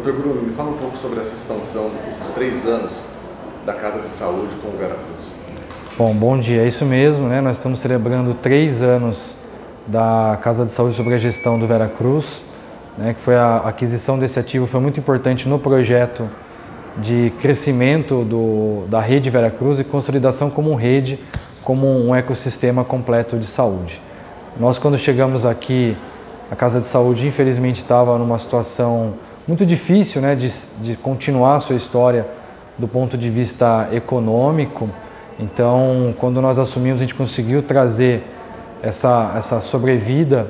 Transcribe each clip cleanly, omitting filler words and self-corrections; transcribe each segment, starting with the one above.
Doutor Bruno, me fala um pouco sobre essa expansão, esses 3 anos da Casa de Saúde com o Veracruz. Bom dia, é isso mesmo, né? Nós estamos celebrando 3 anos da Casa de Saúde sob a gestão do Veracruz, né? Que foi a aquisição desse ativo, foi muito importante no projeto de crescimento da rede Veracruz e consolidação como rede, como um ecossistema completo de saúde. Nós, quando chegamos aqui, a Casa de Saúde infelizmente estava numa situação muito difícil, né, de continuar a sua história do ponto de vista econômico. Então, quando nós assumimos, a gente conseguiu trazer essa sobrevida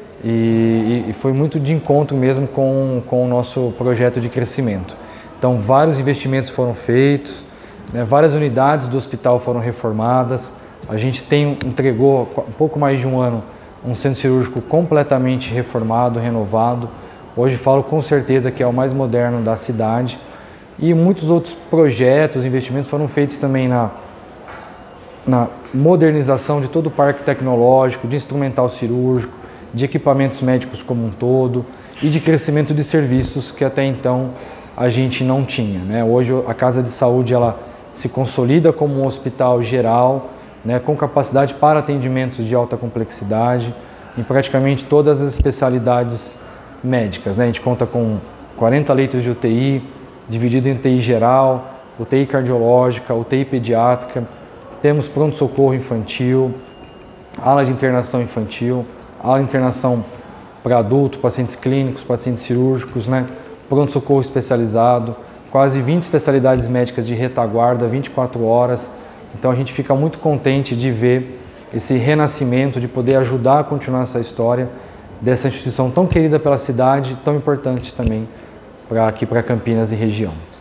e foi muito de encontro mesmo com o nosso projeto de crescimento. Então, vários investimentos foram feitos, né, várias unidades do hospital foram reformadas. A gente entregou, um pouco mais de um ano, um centro cirúrgico completamente reformado, renovado. Hoje falo com certeza que é o mais moderno da cidade. E muitos outros projetos, investimentos foram feitos também na modernização de todo o parque tecnológico, de instrumental cirúrgico, de equipamentos médicos como um todo e de crescimento de serviços que até então a gente não tinha, né? Hoje a Casa de Saúde ela se consolida como um hospital geral, né, com capacidade para atendimentos de alta complexidade em praticamente todas as especialidades médicas, né? A gente conta com 40 leitos de UTI, dividido em UTI geral, UTI cardiológica, UTI pediátrica, temos pronto-socorro infantil, ala de internação infantil, ala de internação para adulto, pacientes clínicos, pacientes cirúrgicos, né? Pronto-socorro especializado, quase 20 especialidades médicas de retaguarda, 24 horas. Então a gente fica muito contente de ver esse renascimento, de poder ajudar a continuar essa história dessa instituição tão querida pela cidade, tão importante também aqui para Campinas e região.